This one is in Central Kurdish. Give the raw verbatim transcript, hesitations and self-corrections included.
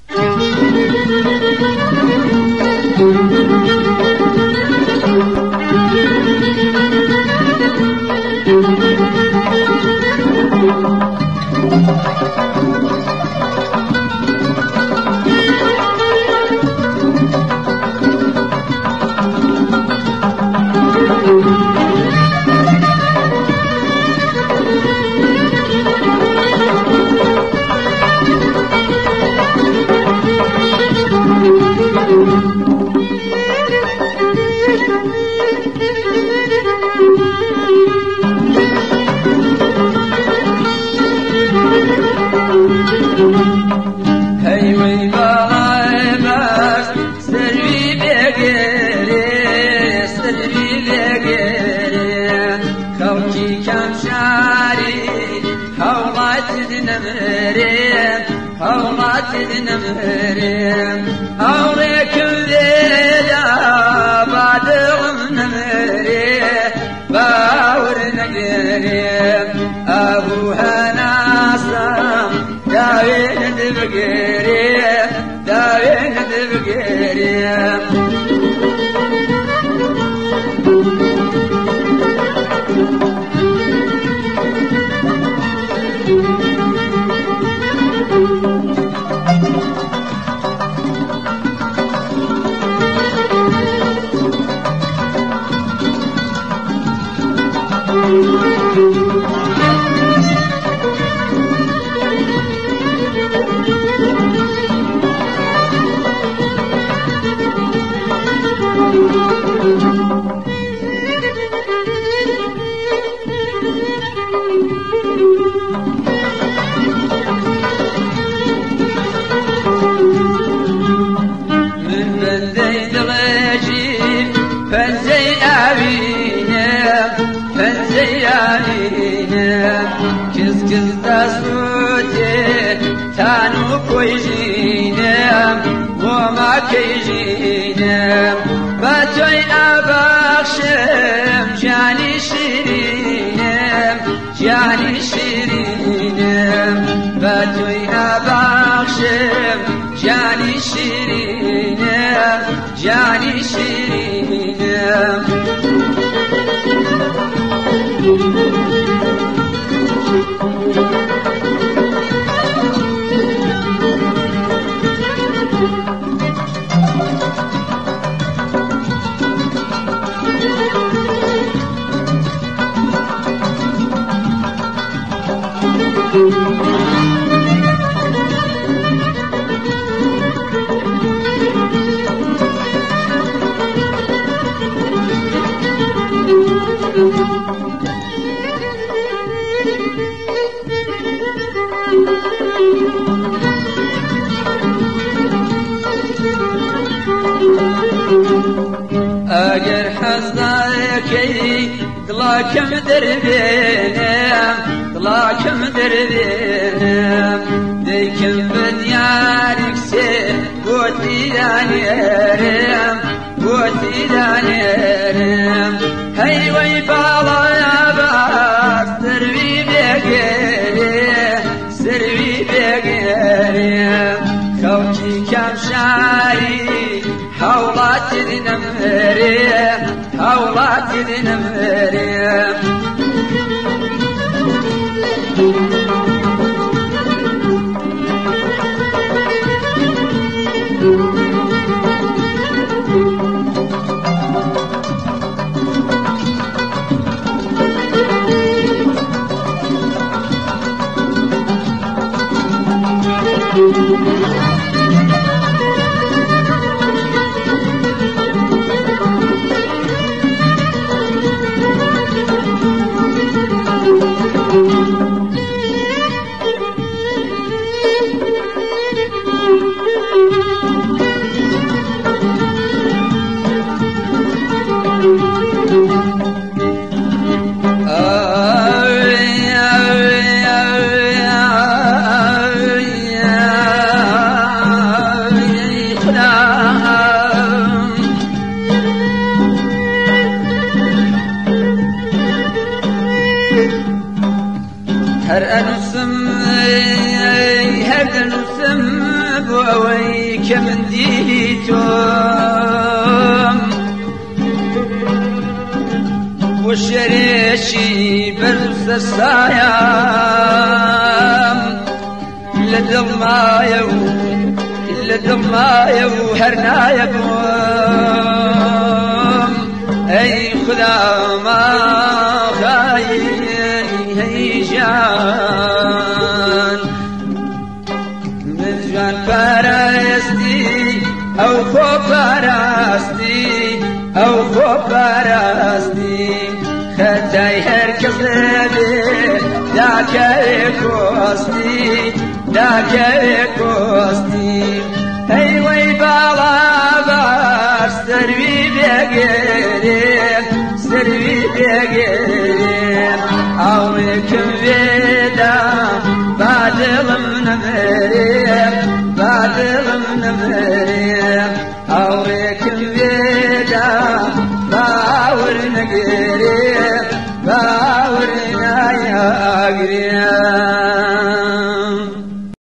نمرم أوريك الليلة بعدهم نمرم باور نقرم أبوها ناصم داوين دبقرم داوين دبقرم كز كز دسوتي تانو كويجينم وما كيجينم باتوي أبخشم جاني شيرينم جاني شيرينم باتوي أبخشم جاني شيرينم جاني شيرينم أجر حزناكي طلاكم دربينم طلاكم دربينم ديكم بديانك سير بوتي دانيرم بوتي دانيرم هاي وي بالا يا باس سربي بيقري سربي بيقري خوتي كم شاري حولات النمرم حولات النمرم كمن ديتم والشريشي برس الصايم لدمايو لدمايو هرنايكم اي خدا ما خاين هيجان من جان پرستی او خو پرستی او خو پرستی خدای هر کس لبی داکه کوستی داکه کوستی ای وی بالا باش سروی بگیریم سروی بگیریم اوی کم ویدم بادلم نمریم بادلم نمریم اوی کم ویدم باور نگیریم باور نگیریم